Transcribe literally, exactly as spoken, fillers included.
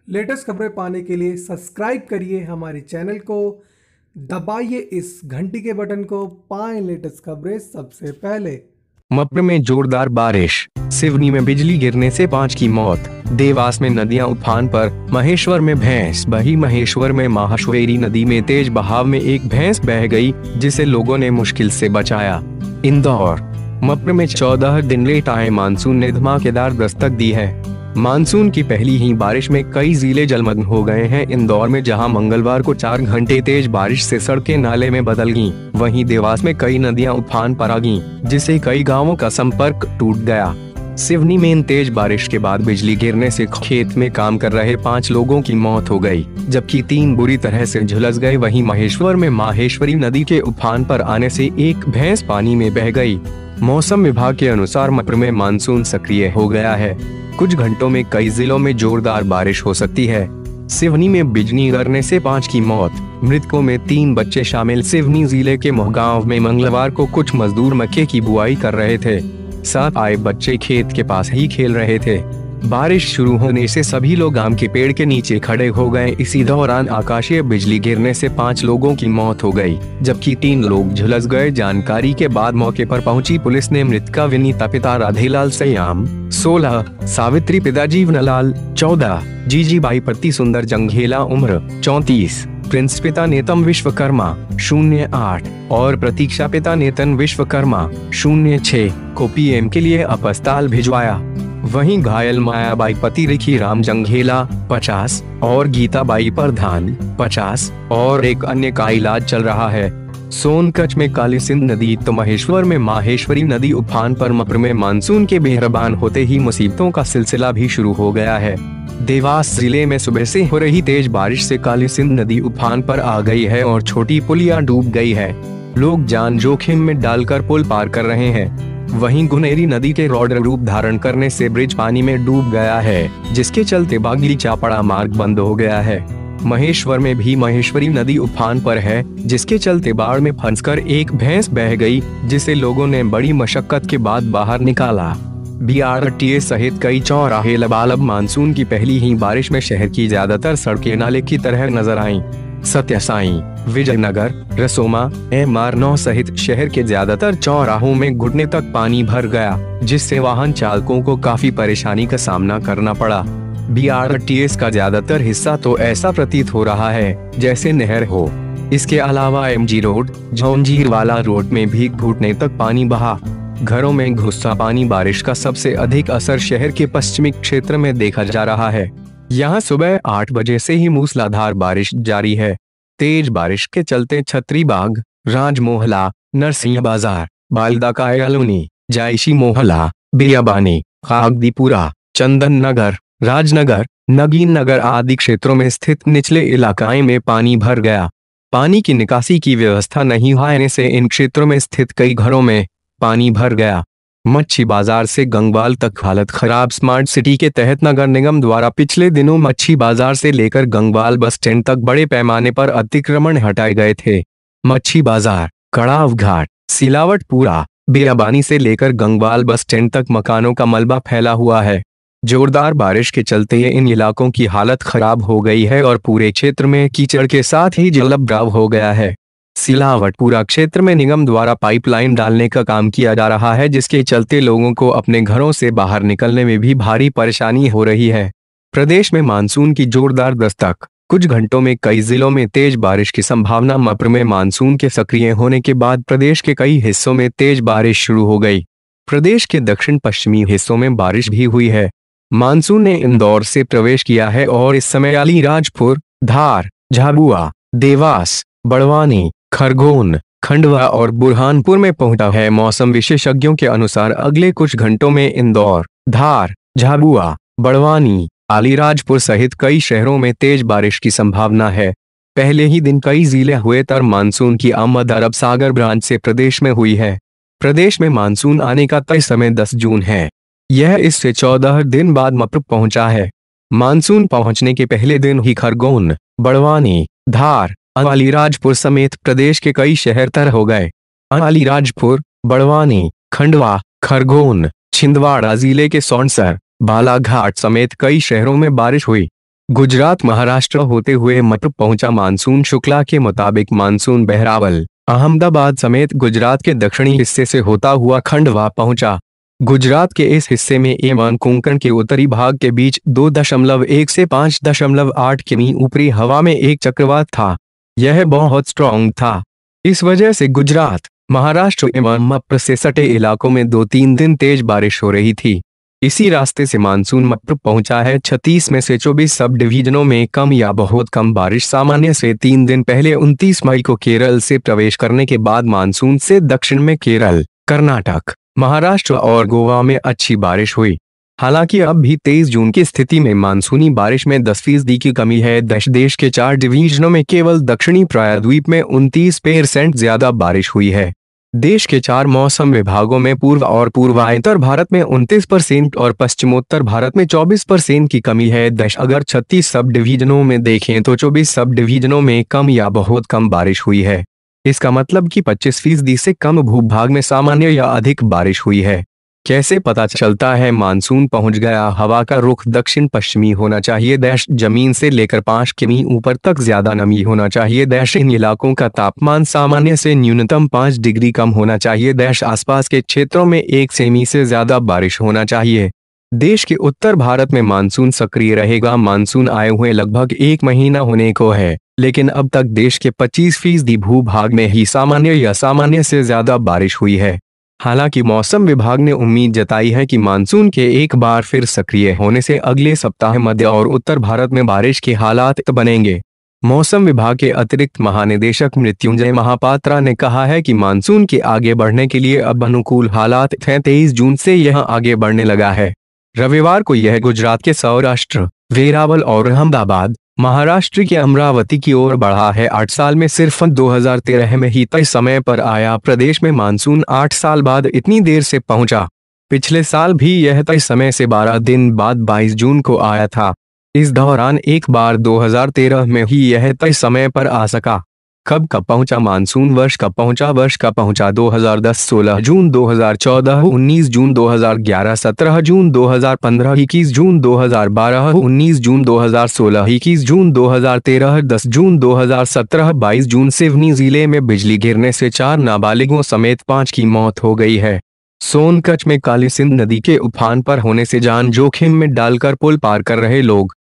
Latest खबरें पाने के लिए सब्सक्राइब करिए हमारे चैनल को, दबाइए इस घंटी के बटन को, पाएं लेटेस्ट खबरें सबसे पहले। मप्र में जोरदार बारिश, सिवनी में बिजली गिरने से पांच की मौत, देवास में नदियां उफान पर, महेश्वर में भैंस बही। महेश्वर में माहेश्वरी नदी में तेज बहाव में एक भैंस बह गई, जिसे लोगों ने मुश्किल से बचाया। इंदौर, मप्र में चौदह दिन लेट आए मानसून ने धमाकेदार दस्तक दी है। मानसून की पहली ही बारिश में कई जिले जलमग्न हो गए हैं। इंदौर में जहां मंगलवार को चार घंटे तेज बारिश से सड़कें नाले में बदल गईं, वहीं देवास में कई नदियां उफान पर आ गईं, जिससे कई गांवों का संपर्क टूट गया। सिवनी में तेज बारिश के बाद बिजली गिरने से खेत में काम कर रहे पाँच लोगों की मौत हो गई, जबकि तीन बुरी तरह से झुलस गए। वहीं महेश्वर में माहेश्वरी नदी के उफान पर आने से एक भैंस पानी में बह गई। मौसम विभाग के अनुसार मप्र में मानसून सक्रिय हो गया है। कुछ घंटों में कई जिलों में जोरदार बारिश हो सकती है। सिवनी में बिजली गिरने से पाँच की मौत, मृतकों में तीन बच्चे शामिल। सिवनी जिले के मोहगांव में मंगलवार को कुछ मजदूर मक्के की बुआई कर रहे थे। साथ आए बच्चे खेत के पास ही खेल रहे थे। बारिश शुरू होने से सभी लोग आम के पेड़ के नीचे खड़े हो गए। इसी दौरान आकाशीय बिजली गिरने से पाँच लोगों की मौत हो गई, जबकि तीन लोग झुलस गए। जानकारी के बाद मौके पर पहुंची पुलिस ने मृतका विनीता पिता राधेलाल सयाम सोलह, सावित्री पिता जीवनलाल चौदह, जीजीबाई पति सुंदर जंघेला उम्र चौंतीस, प्रिंस पिता नेतम विश्वकर्मा शून्य आठ और प्रतीक्षा पिता नेतन विश्वकर्मा शून्य छह को पीएम के लिए अस्पताल भिजवाया। वहीं घायल मायाबाई पति रिखी राम जंघेला पचास और गीताबाई प्रधान पचास और एक अन्य का इलाज चल रहा है। सोनकच्छ में काली सिंध नदी तो महेश्वर में माहेश्वरी नदी उफान पर। मप्र में मानसून के मेहरबान होते ही मुसीबतों का सिलसिला भी शुरू हो गया है। देवास जिले में सुबह से हो रही तेज बारिश से काली सिंध नदी उफान पर आ गई है और छोटी पुलिया डूब गई है। लोग जान जोखिम में डालकर पुल पार कर रहे हैं। वहीं गुनेरी नदी के रौद्र रूप धारण करने से ब्रिज पानी में डूब गया है, जिसके चलते बागली चापड़ा मार्ग बंद हो गया है। महेश्वर में भी महेश्वरी नदी उफान पर है, जिसके चलते बाढ़ में फंसकर एक भैंस बह गई, जिसे लोगों ने बड़ी मशक्कत के बाद बाहर निकाला। बीआरटीए सहित कई चौराहे लबालब मानसून की पहली ही बारिश में शहर की ज्यादातर सड़कें नाले की तरह नजर आईं। सत्य विजयनगर, रसोमा, एम आर नौ सहित शहर के ज्यादातर चौराहों में घुटने तक पानी भर गया, जिससे वाहन चालकों को काफी परेशानी का सामना करना पड़ा। बीआरटीएस का ज्यादातर हिस्सा तो ऐसा प्रतीत हो रहा है जैसे नहर हो। इसके अलावा एमजी रोड, जौनजीरवाला रोड में भी घुटने तक पानी बहा। घरों में घुसा पानी। बारिश का सबसे अधिक असर शहर के पश्चिमी क्षेत्र में देखा जा रहा है। यहाँ सुबह आठ बजे से ही मूसलाधार बारिश जारी है। तेज बारिश के चलते छतरीबाग, राजमोहला, नरसिंह बाजार, बालदा कॉलोनी, जायशी मोहल्ला, बियाबानी, खागदीपुरा, चंदन नगर, राजनगर, नगीन नगर आदि क्षेत्रों में स्थित निचले इलाकाएं में पानी भर गया। पानी की निकासी की व्यवस्था नहीं होने से इन क्षेत्रों में स्थित कई घरों में पानी भर गया। मच्छी बाजार से गंगवाल तक हालत खराब। स्मार्ट सिटी के तहत नगर निगम द्वारा पिछले दिनों मच्छी बाजार से लेकर गंगवाल बस स्टैंड तक बड़े पैमाने पर अतिक्रमण हटाए गए थे। मच्छी बाजार, कड़ाव घाट, सिलावटपुरा, बियाबानी से लेकर गंगवाल बस स्टैंड तक मकानों का मलबा फैला हुआ है। जोरदार बारिश के चलते इन इलाकों की हालत खराब हो गई है और पूरे क्षेत्र में कीचड़ के साथ ही जलभराव हो गया है। सिलावटपुरा क्षेत्र में निगम द्वारा पाइपलाइन डालने का काम किया जा रहा है, जिसके चलते लोगों को अपने घरों से बाहर निकलने में भी भारी परेशानी हो रही है। प्रदेश में मानसून की जोरदार दस्तक, कुछ घंटों में कई जिलों में तेज बारिश की संभावना। मप्र में मानसून के सक्रिय होने के बाद प्रदेश के कई हिस्सों में तेज बारिश शुरू हो गई। प्रदेश के दक्षिण पश्चिमी हिस्सों में बारिश भी हुई है। मानसून ने इंदौर से प्रवेश किया है और इस समय अलीराजपुर, धार, झाबुआ, देवास, बड़वानी, खरगोन, खंडवा और बुरहानपुर में पहुंचा है। मौसम विशेषज्ञों के अनुसार अगले कुछ घंटों में इंदौर, धार, झाबुआ, बड़वानी, अलीराजपुर सहित कई शहरों में तेज बारिश की संभावना है। पहले ही दिन कई जिले हुए तर मानसून की आमद अरब सागर ब्रांच से प्रदेश में हुई है। प्रदेश में मानसून आने का तय समय दस जून है। यह इससे चौदह दिन बाद मप्र पहुंचा है। मानसून पहुंचने के पहले दिन ही खरगोन, बड़वानी, धार, अलीराजपुर समेत प्रदेश के कई शहर तर हो गए। अलीराजपुर, बड़वानी, खंडवा, खरगोन, छिंदवाड़ा जिले के सौंसर, बालाघाट समेत कई शहरों में बारिश हुई। गुजरात महाराष्ट्र होते हुए मप्र पहुंचा मानसून। शुक्ला के मुताबिक मानसून बहरावल, अहमदाबाद समेत गुजरात के दक्षिणी हिस्से से होता हुआ खंडवा पहुंचा। गुजरात के इस हिस्से में एवं कोंकण के उत्तरी भाग के बीच दो दशमलव एक से पाँच दशमलव आठ किमी ऊपरी हवा में एक चक्रवात था। यह बहुत स्ट्रॉन्ग था। इस वजह से गुजरात, महाराष्ट्र एवं मप्र से सटे इलाकों में दो तीन दिन तेज बारिश हो रही थी। इसी रास्ते से मानसून मप्र पहुंचा है। छत्तीस में से चौबीस सब डिवीजनों में कम या बहुत कम बारिश। सामान्य से तीन दिन पहले उनतीस मई को केरल से प्रवेश करने के बाद मानसून से दक्षिण में केरल, कर्नाटक, महाराष्ट्र और गोवा में अच्छी बारिश हुई। हालांकि अब भी तेईस जून की स्थिति में मानसूनी बारिश में दस फीसदी की कमी है। देश देश के चार डिवीजनों में केवल दक्षिणी प्रायद्वीप में उनतीस परसेंट ज्यादा बारिश हुई है। देश के चार मौसम विभागों में पूर्व और पूर्वांचल भारत में उनतीस परसेंट और पश्चिमोत्तर भारत में चौबीस परसेंट की कमी है। देश अगर छत्तीस सब डिवीजनों में देखें तो चौबीस सब डिवीजनों में कम या बहुत कम बारिश हुई है। इसका मतलब कि पच्चीस फीसदी से कम भूभाग में सामान्य या अधिक बारिश हुई है। कैसे पता चलता है मानसून पहुंच गया? हवा का रुख दक्षिण पश्चिमी होना चाहिए। देश जमीन से लेकर पाँच किमी ऊपर तक ज्यादा नमी होना चाहिए। देश इन इलाकों का तापमान सामान्य से न्यूनतम पाँच डिग्री कम होना चाहिए। देश आसपास के क्षेत्रों में एक सेमी से ज्यादा बारिश होना चाहिए। देश के उत्तर भारत में मानसून सक्रिय रहेगा। मानसून आए हुए लगभग एक महीना होने को है, लेकिन अब तक देश के पच्चीस फीसदी भूभाग में ही सामान्य या सामान्य से ज्यादा बारिश हुई है। हालांकि मौसम विभाग ने उम्मीद जताई है कि मानसून के एक बार फिर सक्रिय होने से अगले सप्ताह मध्य और उत्तर भारत में बारिश के हालात बनेंगे। मौसम विभाग के अतिरिक्त महानिदेशक मृत्युंजय महापात्रा ने कहा है कि मानसून के आगे बढ़ने के लिए अब अनुकूल हालात हैं। तेईस जून से यह आगे बढ़ने लगा है। रविवार को यह गुजरात के सौराष्ट्र, वेरावल और अहमदाबाद, महाराष्ट्र के अमरावती की ओर बढ़ा है। आठ साल में सिर्फ दो हज़ार तेरह में ही तय समय पर आया। प्रदेश में मानसून आठ साल बाद इतनी देर से पहुंचा। पिछले साल भी यह तय समय से बारह दिन बाद बाईस जून को आया था। इस दौरान एक बार दो हज़ार तेरह में ही यह तय समय पर आ सका। कब कब पहुंचा मानसून? वर्ष कब पहुंचा? वर्ष कब पहुंचा? दो हज़ार दस सोलह जून, दो हज़ार चौदह उन्नीस जून, दो हज़ार ग्यारह सत्रह जून, दो हज़ार पंद्रह इक्कीस जून, दो हज़ार बारह उन्नीस जून, दो हज़ार सोलह इक्कीस जून, दो हज़ार तेरह दस जून, दो हज़ार सत्रह बाईस जून। सिवनी जिले में बिजली गिरने से चार नाबालिगों समेत पांच की मौत हो गई है। सोनकच्छ में काली सिंध नदी के उफान पर होने से जान जोखिम में डालकर पुल पार कर रहे लोग